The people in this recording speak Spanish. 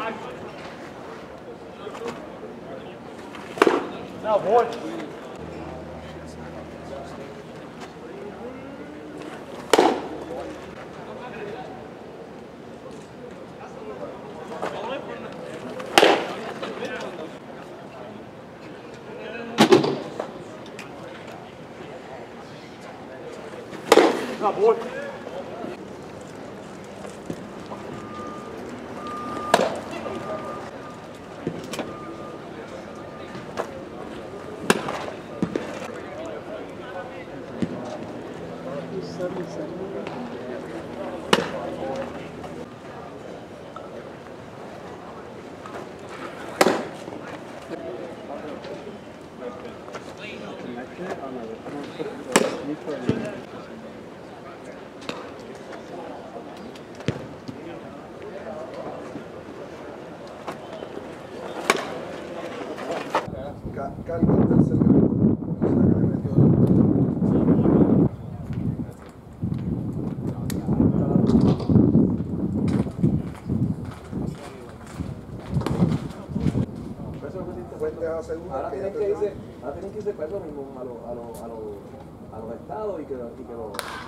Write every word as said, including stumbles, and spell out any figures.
Now, boy. Now, boy. Carga el tercer minuto. Ahora tienen que irse, ahora tienen que irse para eso mismo, a los a los a los a los estados y que, y que los